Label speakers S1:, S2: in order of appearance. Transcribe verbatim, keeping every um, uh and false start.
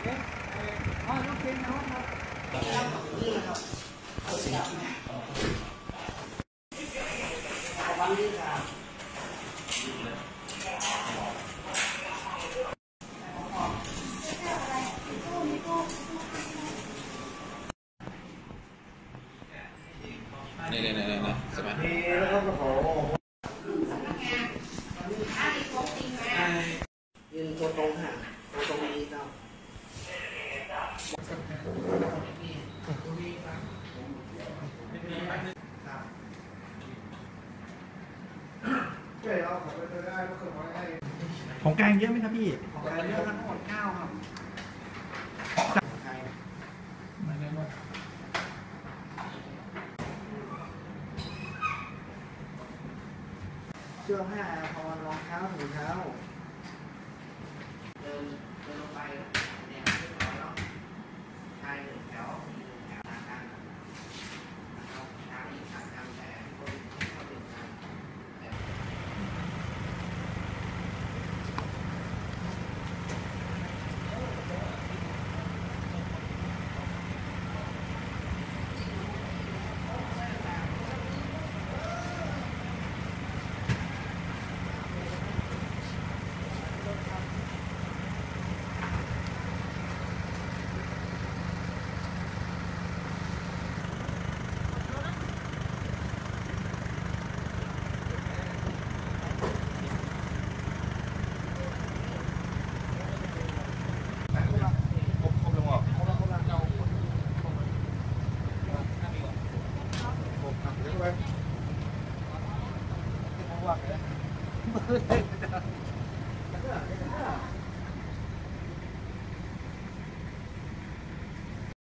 S1: อ๋อต้องเป็นนะครับนี่ครับวันนี้ครับ
S2: นี่นี่นี่นี่ใช่ไหม
S1: นี่แล้วก็ขอยืนตัวตรงห่างตัวตรงนี้เจ้า
S3: ของกลางเยอะไหมครับพี่
S1: ของกลางเยอะทั้งหมดเก้าครับ
S3: มาเลยว่า
S1: เสื้อผ้าพอรองเท้าถุงเท้า